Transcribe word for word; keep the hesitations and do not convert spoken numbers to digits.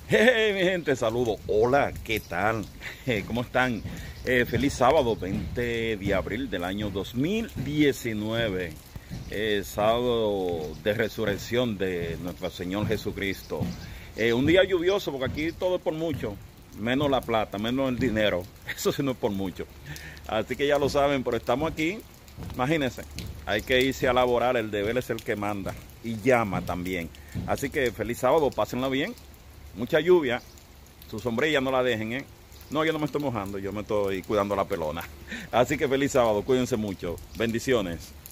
Hey, mi gente, saludo. Hola, ¿qué tal? Eh, ¿Cómo están? Eh, feliz sábado, veinte de abril del año dos mil diecinueve. Eh, sábado de resurrección de nuestro Señor Jesucristo. Eh, un día lluvioso, porque aquí todo es por mucho, menos la plata, menos el dinero. Eso sí no es por mucho. Así que ya lo saben, pero estamos aquí. Imagínense, hay que irse a laborar, el deber es el que manda y llama también. Así que feliz sábado, pásenla bien. Mucha lluvia, su sombrilla no la dejen, ¿eh? No, yo no me estoy mojando, yo me estoy cuidando la pelona. Así que feliz sábado, cuídense mucho. Bendiciones.